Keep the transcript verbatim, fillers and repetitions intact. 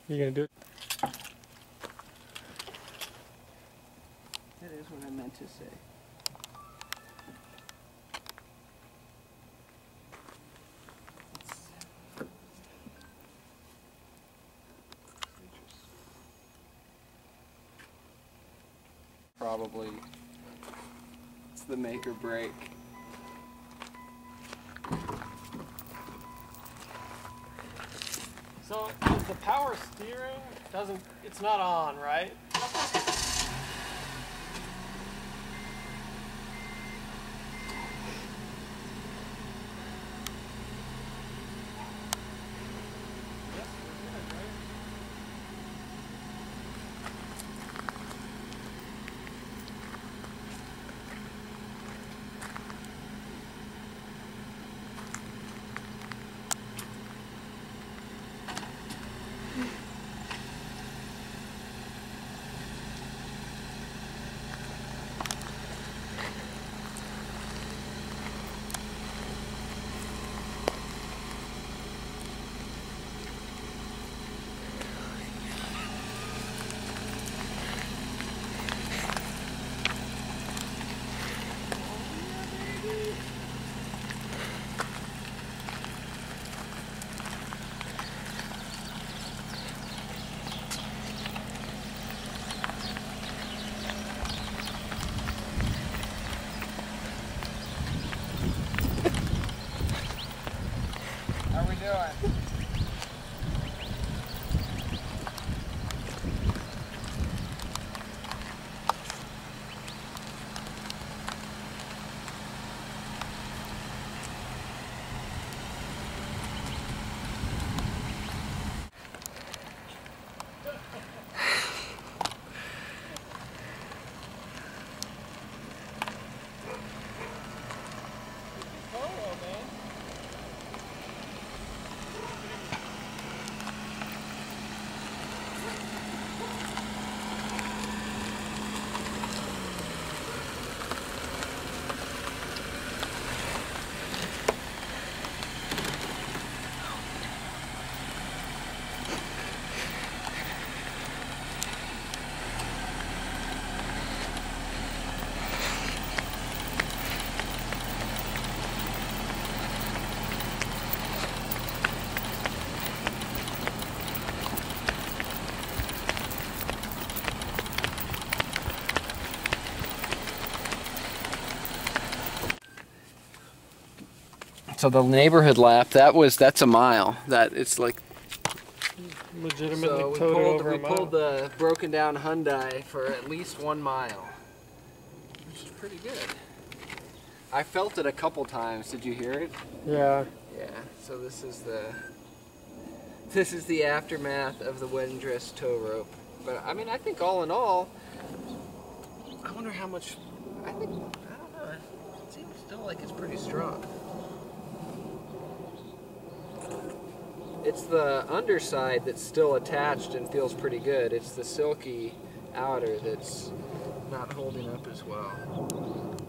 You gonna do it? That is what I meant to say. Probably it's the make or break. So is the power steering doesn't, it's not on, right? How are we doing? So the neighborhood lap, that was that's a mile. That it's like Legitimately so we towed it pulled over we a mile. pulled the broken down Hyundai for at least one mile, which is pretty good. I felt it a couple times. Did you hear it? Yeah. Yeah. So this is the this is the aftermath of the wedding dress tow rope. But I mean, I think all in all, I wonder how much. I think I don't know. It seems still like it's pretty strong. It's the underside that's still attached and feels pretty good. It's the silky outer that's not holding up as well.